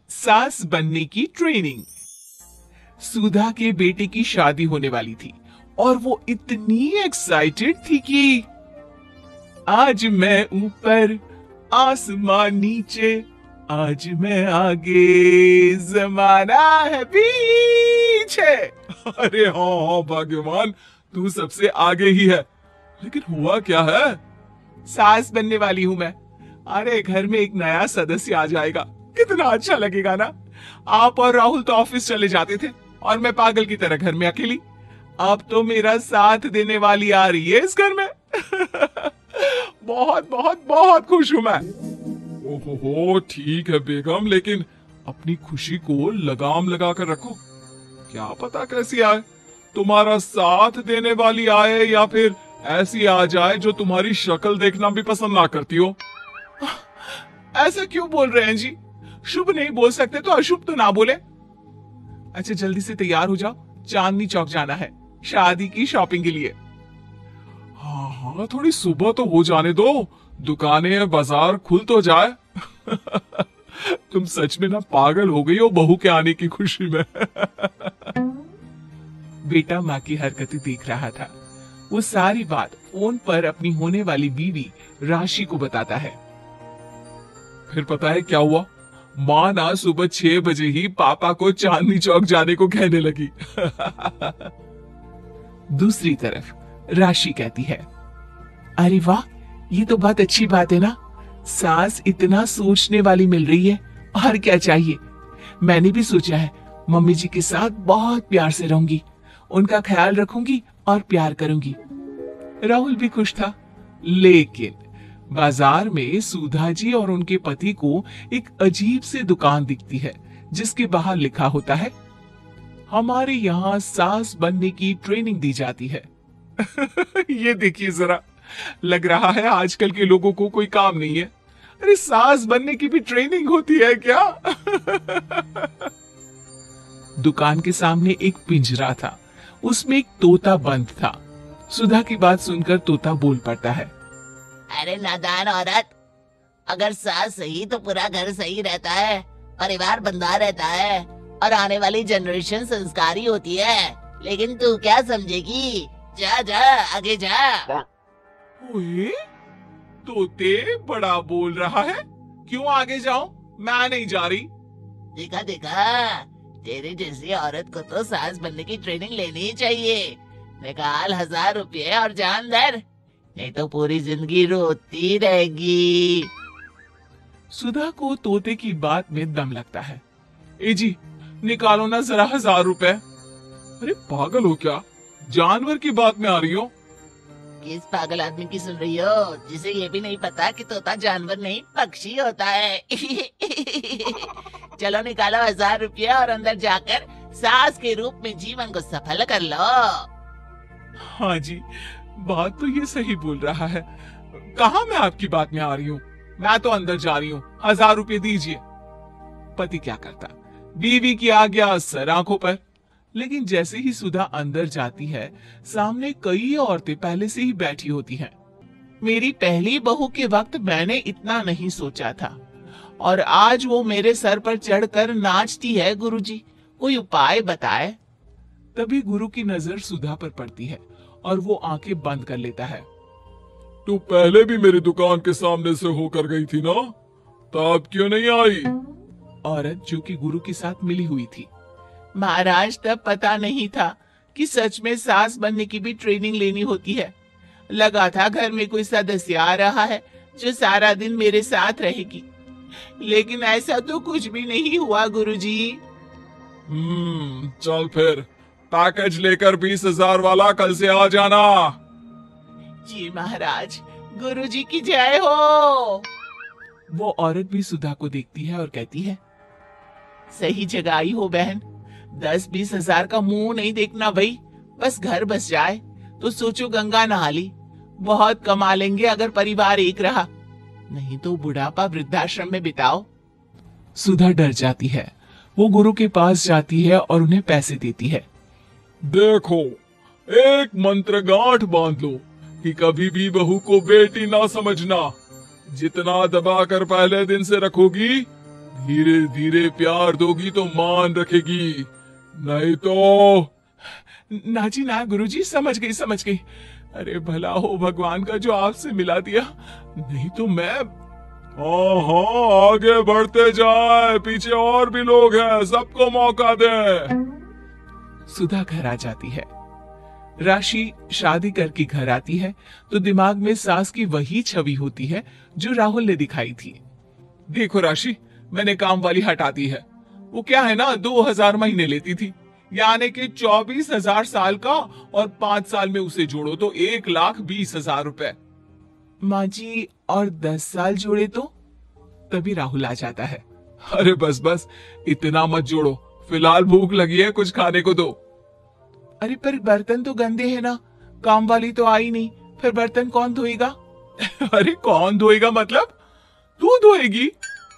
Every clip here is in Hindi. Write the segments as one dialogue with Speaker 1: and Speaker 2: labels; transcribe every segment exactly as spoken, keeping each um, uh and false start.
Speaker 1: सास बनने की ट्रेनिंग। सुधा के बेटे की शादी होने वाली थी और वो इतनी एक्साइटेड थी कि आज मैं ऊपर आसमान नीचे, आज मैं आगे जमाना है पीछे। अरे हाँ हाँ भाग्यवान, तू सबसे आगे ही है। लेकिन हुआ क्या है? सास बनने वाली हूं मैं। अरे घर में एक नया सदस्य आ जाएगा, कितना अच्छा लगेगा ना। आप और राहुल तो ऑफिस चले जाते थे और मैं पागल की तरह घर में अकेली। अब तो मेरा साथ देने वाली आ रही है इस घर में। बहुत बहुत बहुत खुश हूं मैं। ओहो ठीक है बेगम, लेकिन अपनी खुशी को लगाम लगा कर रखो। क्या पता कैसी आए, तुम्हारा साथ देने वाली आए या फिर ऐसी आ जाए जो तुम्हारी शक्ल देखना भी पसंद ना करती हो। ऐसा क्यों बोल रहे हैं जी? शुभ नहीं बोल सकते तो अशुभ तो ना बोले। अच्छा जल्दी से तैयार हो जाओ, चांदनी चौक जाना है शादी की शॉपिंग के लिए। हाँ हाँ थोड़ी सुबह तो हो जाने दो, दुकानें बाजार खुल तो जाए। तुम सच में ना पागल हो गई हो बहू के आने की खुशी में। बेटा माँ की हरकतें देख रहा था। वो सारी बात फोन पर अपनी होने वाली बीवी राशि को बताता है। फिर पता है क्या हुआ? माँ ना सुबह छह बजे ही पापा को चांदनी चौक जाने को कहने लगी। दूसरी तरफ राशि कहती है, अरे वाह, ये तो बहुत अच्छी बात है ना। सास इतना सोचने वाली मिल रही है, और क्या चाहिए। मैंने भी सोचा है मम्मी जी के साथ बहुत प्यार से रहूंगी, उनका ख्याल रखूंगी और प्यार करूंगी। राहुल भी खुश था। लेकिन बाजार में सुधा जी और उनके पति को एक अजीब सी दुकान दिखती है जिसके बाहर लिखा होता है, हमारे यहाँ सास बनने की ट्रेनिंग दी जाती है। ये देखिए जरा, लग रहा है आजकल के लोगों को कोई काम नहीं है। अरे सास बनने की भी ट्रेनिंग होती है क्या? दुकान के सामने एक पिंजरा था, उसमें एक तोता बंद था। सुधा की बात सुनकर तोता बोल पड़ता है,
Speaker 2: अरे नादान औरत, अगर सास सही तो पूरा घर सही रहता है, परिवार बंधा रहता है और आने वाली जनरेशन संस्कारी होती है। लेकिन तू क्या समझेगी? जा जा आगे जा।
Speaker 1: ओए, तोते बड़ा बोल रहा है, क्यों आगे जाऊं? मैं नहीं जा रही।
Speaker 2: देखा देखा, तेरे जैसी औरत को तो सास बनने की ट्रेनिंग लेनी ही चाहिए। निकाल हजार रुपये और जान दर, नहीं तो पूरी जिंदगी रोती रहेगी।
Speaker 1: सुधा को तोते की बात में दम लगता है। ए जी, निकालो ना जरा हजार रुपए। अरे पागल हो क्या? जानवर की बात में आ रही हो?
Speaker 2: किस पागल आदमी की सुन रही हो, जिसे ये भी नहीं पता कि तोता जानवर नहीं पक्षी होता है। चलो निकालो हजार रुपया और अंदर जाकर सास के रूप में जीवन को सफल कर लो।
Speaker 1: हाँ जी, बात तो ये सही बोल रहा है। कहाँ मैं आपकी बात में आ रही हूँ? मैं तो अंदर जा रही हूँ, हजार रुपये दीजिए। पति क्या करता, बीवी की आज्ञा सर आंखों पर। लेकिन जैसे ही सुधा अंदर जाती है, सामने कई औरतें पहले से ही बैठी होती हैं। मेरी पहली बहू के वक्त मैंने इतना नहीं सोचा था, और आज वो मेरे सर पर चढ़कर नाचती है। गुरुजी, कोई उपाय बताए। तभी गुरु की नजर सुधा पर पड़ती है और वो आंखें बंद कर लेता है।
Speaker 3: तू पहले भी मेरी दुकान के सामने से होकर गई थी ना, तब क्यों नहीं आई?
Speaker 1: औरत जो कि गुरु के साथ मिली हुई थी। महाराज, तब पता नहीं था कि सच में सास बनने की भी ट्रेनिंग लेनी होती है। लगा था घर में कोई सदस्य आ रहा है जो सारा दिन मेरे साथ रहेगी, लेकिन ऐसा तो कुछ भी नहीं हुआ गुरुजी।
Speaker 3: हम्म चल फिर, पैकेज लेकर बीस हजार वाला कल से आ जाना।
Speaker 1: जी महाराज, गुरुजी की जय हो। वो औरत भी सुधा को देखती है और कहती है, सही जगह आई हो बहन। दस बीस हजार का मुंह नहीं देखना भाई, बस घर बस जाए तो सोचो गंगा नहा ली। बहुत कमा लेंगे अगर परिवार एक रहा, नहीं तो बुढ़ापा वृद्धाश्रम में बिताओ। सुधा डर जाती है। वो गुरु के पास जाती है और उन्हें पैसे देती है।
Speaker 3: देखो, एक मंत्र गांठ बांध लो कि कभी भी बहू को बेटी ना समझना। जितना दबाकर पहले दिन से रखोगी, धीरे धीरे प्यार दोगी तो मान रखेगी, नहीं तो।
Speaker 1: ना जी ना गुरुजी, समझ गई समझ गई। अरे भला हो भगवान का जो आपसे मिला दिया, नहीं तो मैं।
Speaker 3: हाँ हाँ, आगे बढ़ते जाए, पीछे और भी लोग हैं, सबको मौका दे।
Speaker 1: सुधा घर आ जाती है। राशि शादी करके घर आती है तो दिमाग में सास की वही छवि होती है जो राहुल ने दिखाई थी। देखो राशि, मैंने काम वाली हटा दी है। वो क्या है ना, दो हजार महीने लेती थी, यानी कि चौबीस हजार साल का, और पांच साल में उसे जोड़ो तो एक लाख बीस हजार रुपए। माँ जी, और दस साल जोड़े तो? तभी राहुल आ जाता है।
Speaker 3: अरे बस बस, इतना मत जोड़ो, फिलहाल भूख लगी है, कुछ खाने को दो।
Speaker 1: अरे पर बर्तन तो गंदे हैं ना, काम वाली तो आई नहीं, फिर बर्तन कौन धोएगा?
Speaker 3: अरे कौन धोएगा मतलब? तू धोएगी?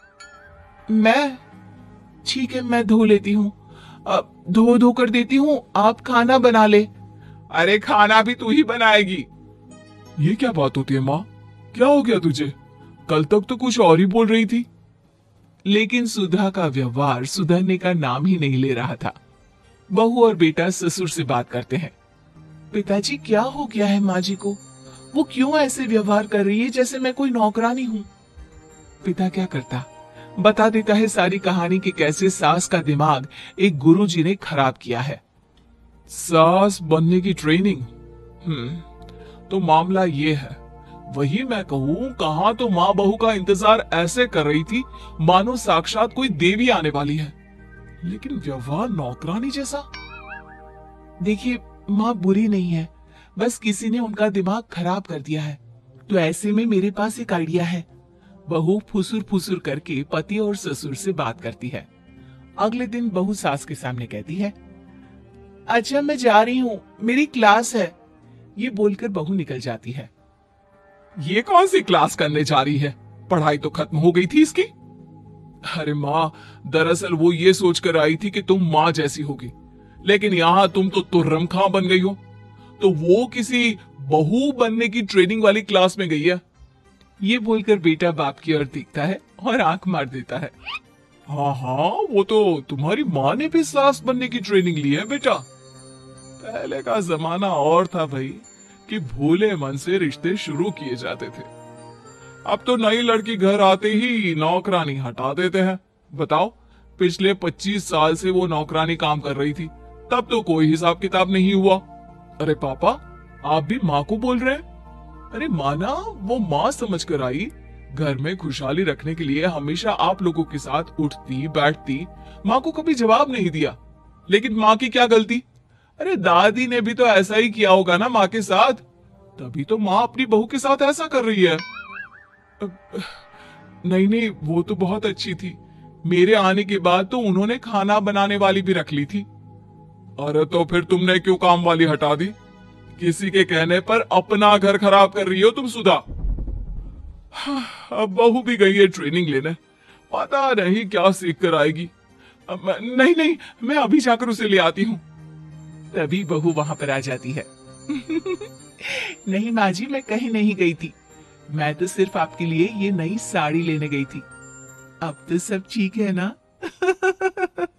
Speaker 1: मैं? ठीक है, मैं धो लेती हूँ, अब धो धो कर देती हूँ, आप खाना बना ले।
Speaker 3: अरे खाना भी तू ही बनाएगी? ये क्या बात होती है माँ, क्या हो गया तुझे? कल तक तो कुछ और ही बोल रही थी।
Speaker 1: लेकिन सुधा का व्यवहार सुधरने का नाम ही नहीं ले रहा था। बहू और बेटा ससुर से बात करते हैं। पिताजी, क्या हो गया है माँ जी को? वो क्यों ऐसे व्यवहार कर रही है जैसे मैं कोई नौकरानी हूँ? पिता क्या करता, बता देता है सारी कहानी कि कैसे सास का दिमाग एक गुरुजी ने खराब किया है।
Speaker 3: सास बनने की ट्रेनिंग? हम्म, तो मामला ये है, वही मैं कहूँ, कहाँ तो माँ बहू का इंतजार ऐसे कर रही थी मानो साक्षात कोई देवी आने वाली है, लेकिन व्यवहार नौकरानी जैसा।
Speaker 1: देखिए, माँ बुरी नहीं है, बस किसी ने उनका दिमाग खराब कर दिया है। तो ऐसे में मेरे पास एक आइडिया है। बहू फुसुर फुसुर करके पति और ससुर से बात करती है। अगले दिन बहू सास के सामने कहती है, अच्छा मैं जा रही हूँ, मेरी क्लास है। ये बोलकर बहू निकल जाती है।
Speaker 3: ये कौन सी क्लास करने जा रही है? पढ़ाई तो खत्म हो गई थी इसकी। अरे माँ, दरअसल वो ये सोचकर आई थी कि तुम माँ जैसी होगी, लेकिन यहाँ तुम तो तुर्रम खां बन गई हो। तो वो किसी बहू बनने की ट्रेनिंग वाली क्लास में गई है।
Speaker 1: ये बोलकर बेटा बाप की ओर देखता है और आंख मार देता है।
Speaker 3: हाँ हाँ, वो तो तुम्हारी माँ ने भी सास बनने की ट्रेनिंग ली है बेटा। पहले का जमाना और था भाई, कि भोले मन से रिश्ते शुरू किए जाते थे। अब तो नई लड़की घर आते ही नौकरानी हटा देते हैं। बताओ, पिछले पच्चीस साल से वो नौकरानी काम कर रही थी, तब तो कोई हिसाब किताब नहीं हुआ। अरे पापा, आप भी माँ को बोल रहे हैं? अरे माना, वो माँ समझ कर आई, घर में खुशहाली रखने के लिए हमेशा आप लोगों के साथ उठती बैठती, माँ को कभी जवाब नहीं दिया। लेकिन माँ की क्या गलती? अरे दादी ने भी तो ऐसा ही किया होगा ना माँ के साथ, तभी तो माँ अपनी बहू के साथ ऐसा कर रही है। नहीं नहीं, वो तो बहुत अच्छी थी, मेरे आने के बाद तो उन्होंने खाना बनाने वाली भी रख ली थी। अरे तो फिर तुमने क्यों काम वाली हटा दी? किसी के कहने पर अपना घर खराब कर रही हो तुम सुधा। अब बहू भी गई है ट्रेनिंग लेने, पता नहीं क्या सीख कर आएगी। अब नहीं नहीं, मैं अभी जाकर उसे ले आती हूँ।
Speaker 1: तभी बहू वहां पर आ जाती है। नहीं माँ जी, मैं कहीं नहीं गई थी, मैं तो सिर्फ आपके लिए ये नई साड़ी लेने गई थी। अब तो सब ठीक है ना?